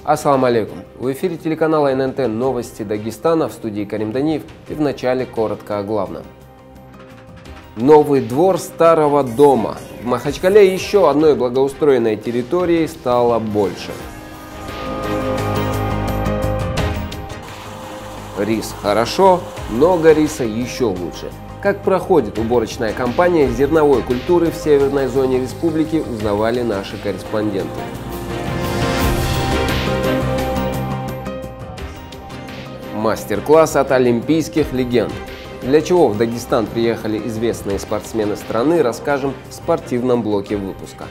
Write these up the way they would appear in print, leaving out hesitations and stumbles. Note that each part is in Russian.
Ассаламу алейкум. В эфире телеканала ННТ «Новости Дагестана», в студии Карим Даниев, и в начале коротко о главном. Новый двор старого дома. В Махачкале еще одной благоустроенной территории стало больше. Рис хорошо, много риса еще лучше. Как проходит уборочная кампания зерновой культуры в северной зоне республики, узнавали наши корреспонденты. Мастер-класс от олимпийских легенд. Для чего в Дагестан приехали известные спортсмены страны, расскажем в спортивном блоке выпуска.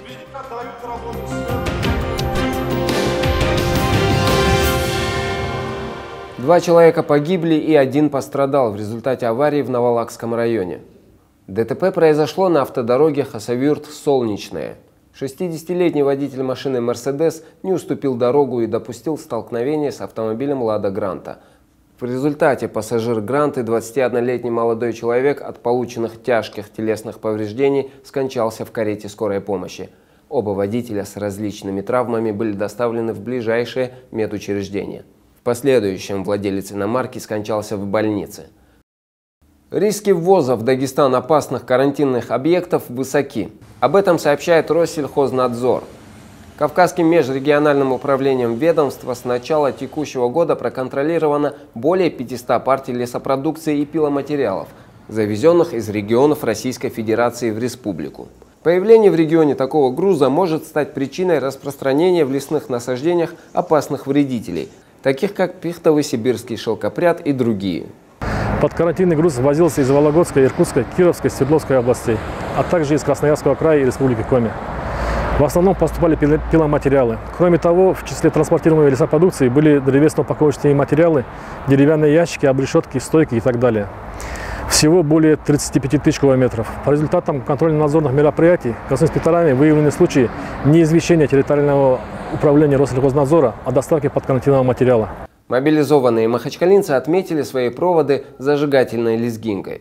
Два человека погибли и один пострадал в результате аварии в Наволакском районе. ДТП произошло на автодороге Хасавюрт-Солнечная. 60-летний водитель машины «Мерседес» не уступил дорогу и допустил столкновение с автомобилем «Лада Гранта». В результате пассажир «Гранты», 21-летний молодой человек, от полученных тяжких телесных повреждений скончался в карете скорой помощи. Оба водителя с различными травмами были доставлены в ближайшее медучреждение. В последующем владелец иномарки скончался в больнице. Риски ввоза в Дагестан опасных карантинных объектов высоки. Об этом сообщает Россельхознадзор. Кавказским межрегиональным управлением ведомства с начала текущего года проконтролировано более 500 партий лесопродукции и пиломатериалов, завезенных из регионов Российской Федерации в республику. Появление в регионе такого груза может стать причиной распространения в лесных насаждениях опасных вредителей, таких как пихтовый сибирский шелкопряд и другие. Подкарантинный груз возился из Вологодской, Иркутской, Кировской, Свердловской областей, а также из Красноярского края и Республики Коми. В основном поступали пиломатериалы. Кроме того, в числе транспортируемой лесопродукции были древесно-упаковочные материалы, деревянные ящики, обрешетки, стойки и так далее. Всего более 35 тысяч километров. По результатам контрольно-надзорных мероприятий госинспекторами выявлены случаи неизвещения территориального управления Россельхознадзора о доставке подкарантинного материала. Мобилизованные махачкалинцы отметили свои проводы зажигательной лезгинкой.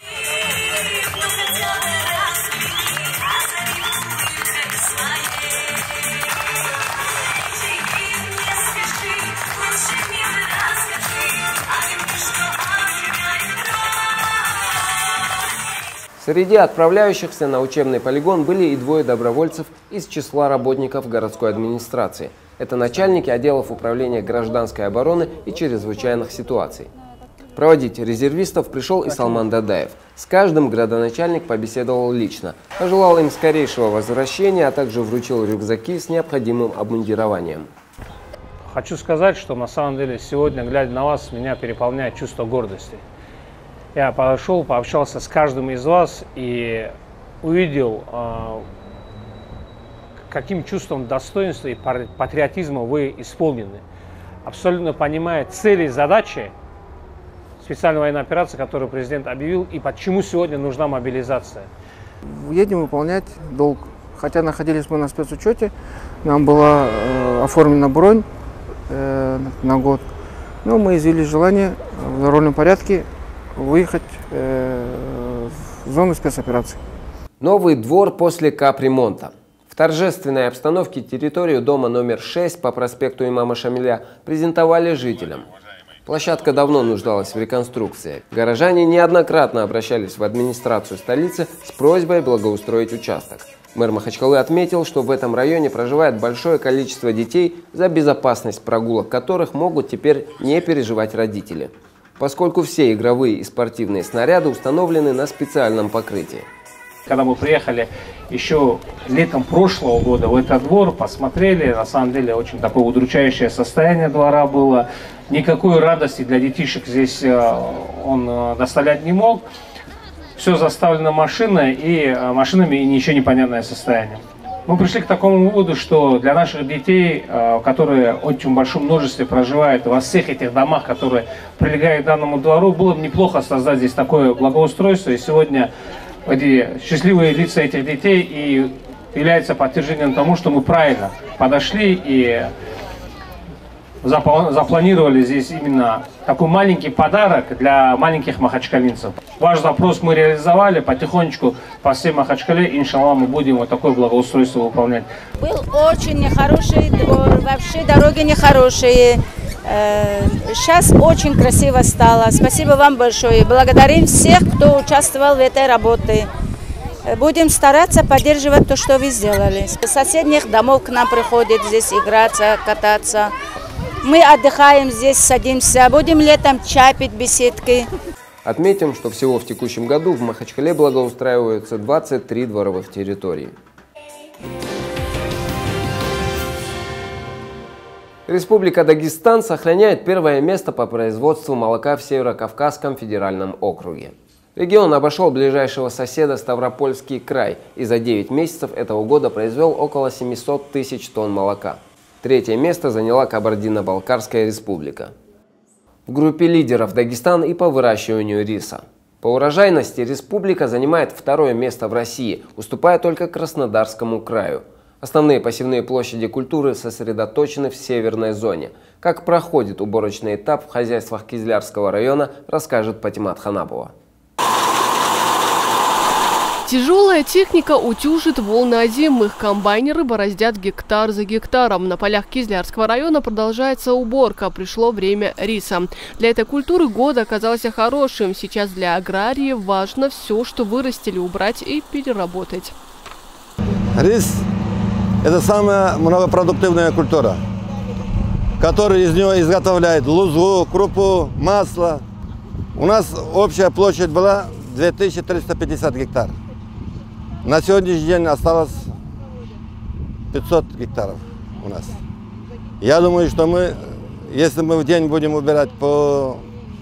Среди отправляющихся на учебный полигон были и двое добровольцев из числа работников городской администрации. Это начальники отделов управления гражданской обороны и чрезвычайных ситуаций. Проводить резервистов пришел и Салман Дадаев. С каждым градоначальник побеседовал лично, пожелал им скорейшего возвращения, а также вручил рюкзаки с необходимым обмундированием. Хочу сказать, что на самом деле сегодня, глядя на вас, меня переполняет чувство гордости. Я пошел, пообщался с каждым из вас и увидел, каким чувством достоинства и патриотизма вы исполнены. Абсолютно понимая цели и задачи специальной военной операции, которую президент объявил, и почему сегодня нужна мобилизация. Едем выполнять долг. Хотя находились мы на спецучете, нам была оформлена бронь на год, но мы изъявили желание в добровольном порядке выехать в зону спецоперации. Новый двор после капремонта. В торжественной обстановке территорию дома номер 6 по проспекту Имама Шамиля презентовали жителям. Площадка давно нуждалась в реконструкции. Горожане неоднократно обращались в администрацию столицы с просьбой благоустроить участок. Мэр Махачкалы отметил, что в этом районе проживает большое количество детей, за безопасность прогулок которых могут теперь не переживать родители, поскольку все игровые и спортивные снаряды установлены на специальном покрытии. Когда мы приехали еще летом прошлого года в этот двор, посмотрели, на самом деле очень такое удручающее состояние двора было. Никакой радости для детишек здесь он доставлять не мог. Все заставлено машинами и ничего непонятное состояние. Мы пришли к такому выводу, что для наших детей, которые в очень большом множестве проживают во всех этих домах, которые прилегают к данному двору, было бы неплохо создать здесь такое благоустройство. И сегодня эти счастливые лица этих детей и являются подтверждением тому, что мы правильно подошли и запланировали здесь именно такой маленький подарок для маленьких махачкалинцев. Ваш запрос мы реализовали, потихонечку по всей Махачкале, иншаллах, мы будем вот такое благоустройство выполнять. Был очень нехороший двор, вообще дороги нехорошие. Сейчас очень красиво стало. Спасибо вам большое. Благодарим всех, кто участвовал в этой работе. Будем стараться поддерживать то, что вы сделали. С соседних домов к нам приходят здесь играться, кататься. Мы отдыхаем здесь, садимся. Будем летом чай пить, беседки. Отметим, что всего в текущем году в Махачкале благоустраиваются 23 дворовых территории. Республика Дагестан сохраняет первое место по производству молока в Северо-Кавказском федеральном округе. Регион обошел ближайшего соседа Ставропольский край и за 9 месяцев этого года произвел около 700 тысяч тонн молока. Третье место заняла Кабардино-Балкарская республика. В группе лидеров Дагестан и по выращиванию риса. По урожайности республика занимает второе место в России, уступая только Краснодарскому краю. Основные посевные площади культуры сосредоточены в северной зоне. Как проходит уборочный этап в хозяйствах Кизлярского района, расскажет Патимат Ханапова. Тяжелая техника утюжит волны озимых, комбайнеры бороздят гектар за гектаром. На полях Кизлярского района продолжается уборка, пришло время риса. Для этой культуры год оказался хорошим. Сейчас для аграриев важно все, что вырастили, убрать и переработать. Рис – это самая многопродуктивная культура, которая из нее изготовляет лузгу, крупу, масло. У нас общая площадь была 2350 гектаров. На сегодняшний день осталось 500 гектаров у нас. Я думаю, что если мы в день будем убирать по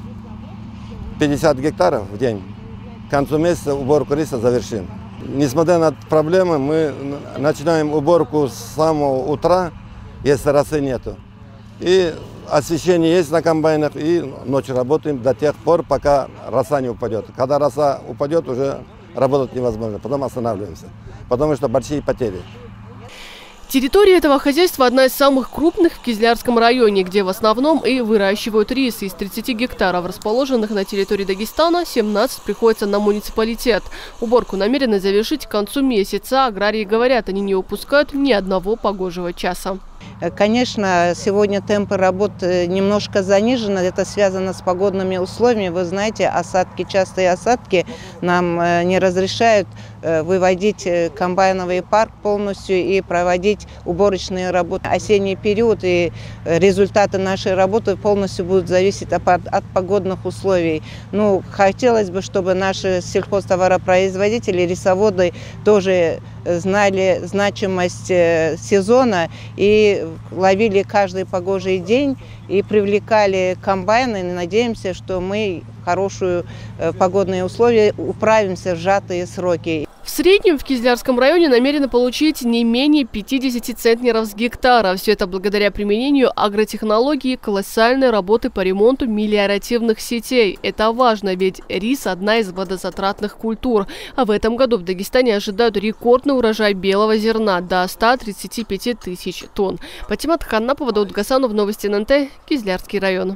50 гектаров в день, к концу месяца уборку риса завершим. Несмотря на проблемы, мы начинаем уборку с самого утра, если росы нету. И освещение есть на комбайнах, и ночью работаем до тех пор, пока роса не упадет. Когда роса упадет, уже работать невозможно, потом останавливаемся, потому что большие потери. Территория этого хозяйства одна из самых крупных в Кизлярском районе, где в основном и выращивают рис. Из 30 гектаров, расположенных на территории Дагестана, 17 приходится на муниципалитет. Уборку намерены завершить к концу месяца. Аграрии говорят, они не упускают ни одного погожего часа. Конечно, сегодня темпы работ немножко занижены. Это связано с погодными условиями. Вы знаете, осадки, частые осадки нам не разрешают выводить комбайновый парк полностью и проводить уборочные работы. Осенний период и результаты нашей работы полностью будут зависеть от погодных условий. Ну, хотелось бы, чтобы наши сельхозтоваропроизводители, рисоводы тоже знали значимость сезона и ловили каждый погожий день и привлекали комбайны. Надеемся, что мы в хорошие погодные условия управимся в сжатые сроки. В среднем в Кизлярском районе намерены получить не менее 50 центнеров с гектара. Все это благодаря применению агротехнологий и колоссальной работы по ремонту мелиоративных сетей. Это важно, ведь рис – одна из водозатратных культур. А в этом году в Дагестане ожидают рекордный урожай белого зерна – до 135 тысяч тонн. Патимат Ханапова, Даут Гасанов, новости ННТ, Кизлярский район.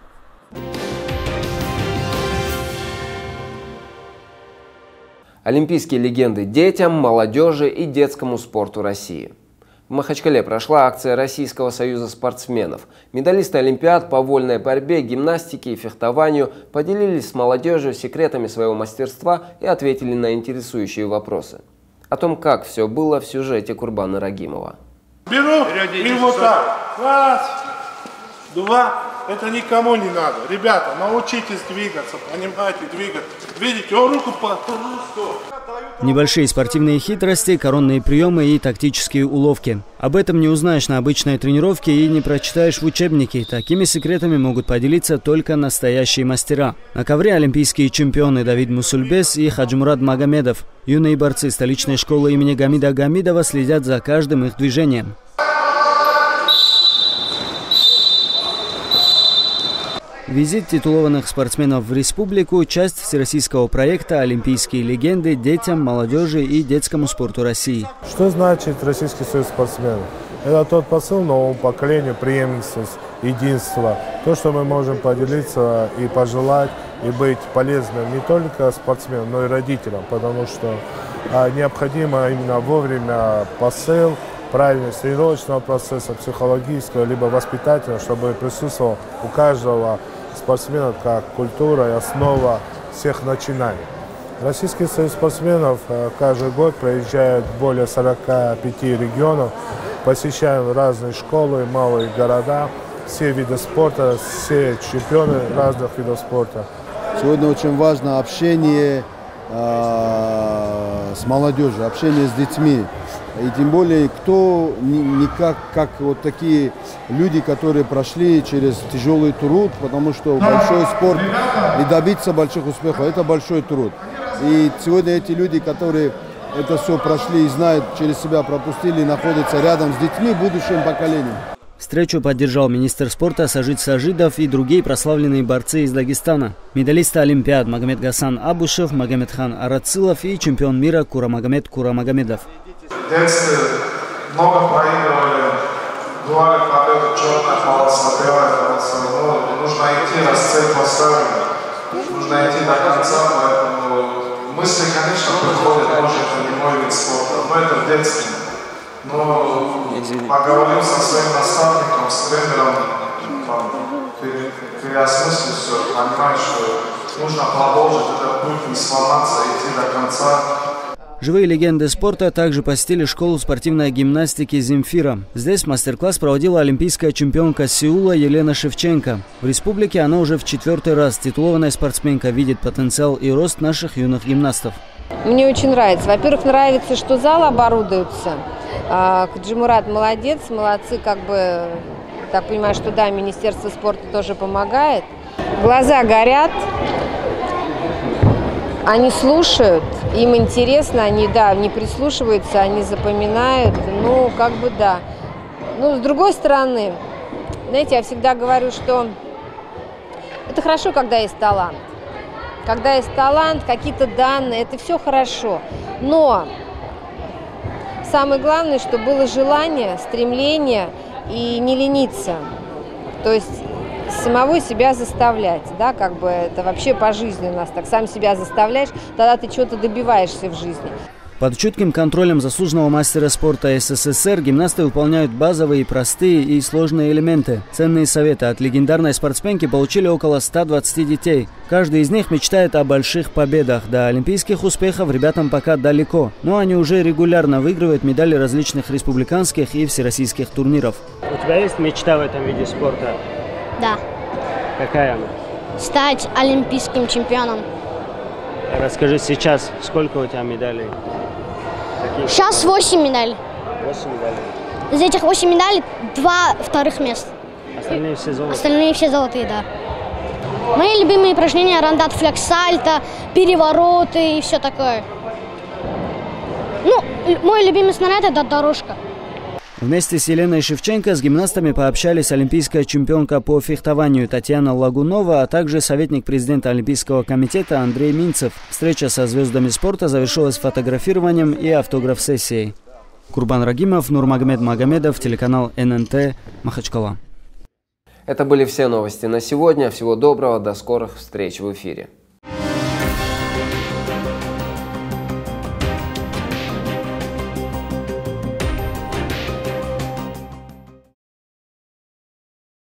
Олимпийские легенды детям, молодежи и детскому спорту России. В Махачкале прошла акция Российского союза спортсменов. Медалисты олимпиад по вольной борьбе, гимнастике и фехтованию поделились с молодежью секретами своего мастерства и ответили на интересующие вопросы. О том, как все было, в сюжете Курбана Рагимова. Беру и вот так. Раз, два. Это никому не надо. Ребята, научитесь двигаться, понимаете, двигаться. Видите, руку по руку. Небольшие спортивные хитрости, коронные приемы и тактические уловки. Об этом не узнаешь на обычной тренировке и не прочитаешь в учебнике. Такими секретами могут поделиться только настоящие мастера. На ковре олимпийские чемпионы Давид Мусульбес и Хаджимурад Магомедов. Юные борцы столичной школы имени Гамида Гамидова следят за каждым их движением. Визит титулованных спортсменов в республику – часть всероссийского проекта «Олимпийские легенды детям, молодежи и детскому спорту России». Что значит Российский союз спортсменов? Это тот посыл новому поколению, преемственность, единство. То, что мы можем поделиться и пожелать, и быть полезным не только спортсменам, но и родителям, потому что необходимо именно вовремя посыл, правильность тренировочного процесса, психологического, либо воспитательного, чтобы присутствовал у каждого спортсмена как культура и основа всех начинаний. Российский союз спортсменов каждый год проезжает более 45 регионов, посещаем разные школы, малые города, все виды спорта, все чемпионы разных видов спорта. Сегодня очень важно общение с молодежью, общение с детьми. И тем более, кто никак, как вот такие люди, которые прошли через тяжелый труд, потому что большой спорт и добиться больших успехов – это большой труд. И сегодня эти люди, которые это все прошли и знают, через себя пропустили, находятся рядом с детьми, будущим поколением. Встречу поддержал министр спорта Сажид Сажидов и другие прославленные борцы из Дагестана. Медалисты Олимпиад Магомед Гасан Абушев, Магомедхан Арацилов и чемпион мира Курамагомед Курамагомедов. В детстве много проигрывали, бывали победы, черная полоса, белая полоса. Но нужно идти, раз цель поставлена, нужно идти до конца, поэтому мысли, конечно, приходят, может, это не мой вид спорта, но это в детстве. Но поговорил со своим наставником, с тренером, переосмыслил все, понимаю, что нужно продолжить этот путь, не сломаться, идти до конца. Живые легенды спорта также посетили школу спортивной гимнастики «Земфира». Здесь мастер-класс проводила олимпийская чемпионка Сеула Елена Шевченко. В республике она уже в 4-й раз титулованная спортсменка видит потенциал и рост наших юных гимнастов. Мне очень нравится. Во-первых, нравится, что зал оборудуется. Каджимурат молодец, молодцы, как бы, так понимаю, что да, Министерство спорта тоже помогает. Глаза горят, они слушают, им интересно, они, да, не прислушиваются, они запоминают, ну, как бы, да. Ну, с другой стороны, знаете, я всегда говорю, что это хорошо, когда есть талант. Когда есть талант, какие-то данные, это все хорошо. Но самое главное, чтобы было желание, стремление и не лениться. То есть самого себя заставлять, да, как бы это вообще по жизни у нас так. Сам себя заставляешь, тогда ты чего-то добиваешься в жизни. Под чутким контролем заслуженного мастера спорта СССР гимнасты выполняют базовые, простые и сложные элементы. Ценные советы от легендарной спортсменки получили около 120 детей. Каждый из них мечтает о больших победах. До олимпийских успехов ребятам пока далеко, но они уже регулярно выигрывают медали различных республиканских и всероссийских турниров. У тебя есть мечта в этом виде спорта? Да. Какая она? Стать олимпийским чемпионом. Расскажи сейчас, сколько у тебя медалей? Сейчас 8 медалей. 8 медалей. Из этих 8 медалей 2 вторых мест. Остальные все золотые? Остальные все золотые, да. Мои любимые упражнения — рандат, флекс-сальто, перевороты и все такое. Ну, мой любимый снаряд — это дорожка. Вместе с Еленой Шевченко с гимнастами пообщались олимпийская чемпионка по фехтованию Татьяна Лагунова, а также советник президента Олимпийского комитета Андрей Минцев. Встреча со звездами спорта завершилась фотографированием и автограф-сессией. Курбан Рагимов, Нурмагомед Магомедов, телеканал ННТ, Махачкала. Это были все новости на сегодня. Всего доброго, до скорых встреч в эфире.